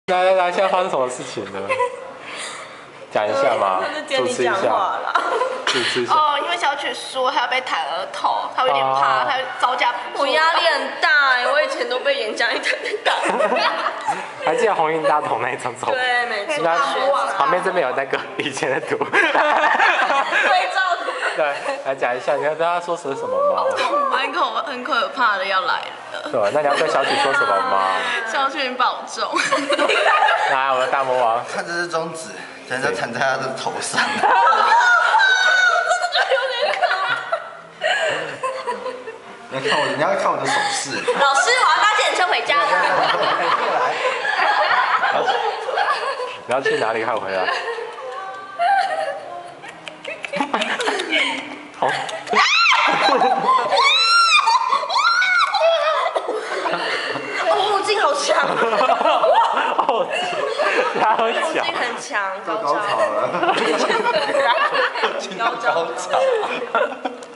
来，现在发生什么事情呢？讲一下嘛，主持一下。主持一下。 哦，因为小曲输，他要被弹额头，他有点怕，他招架不住。 我压力很大哎，我以前都被演讲一台打。 还记得鸿运大同那一张照片？ 对，没错。 旁边这边有那个以前的图。 对照图。 对，来讲一下，你要对他说什么吗？ 很可怕的要来了。 对，那你要对小曲说什么吗？ 小曲保重。 来，我的大魔王。 看这支中指，真的弹在他的头上。你要看我的手势。 老师，我要搭计程车回家了。 你要去哪里看回来？好。 哦，劲好强。 哦，他很强。 劲很强， 高潮了。 高潮。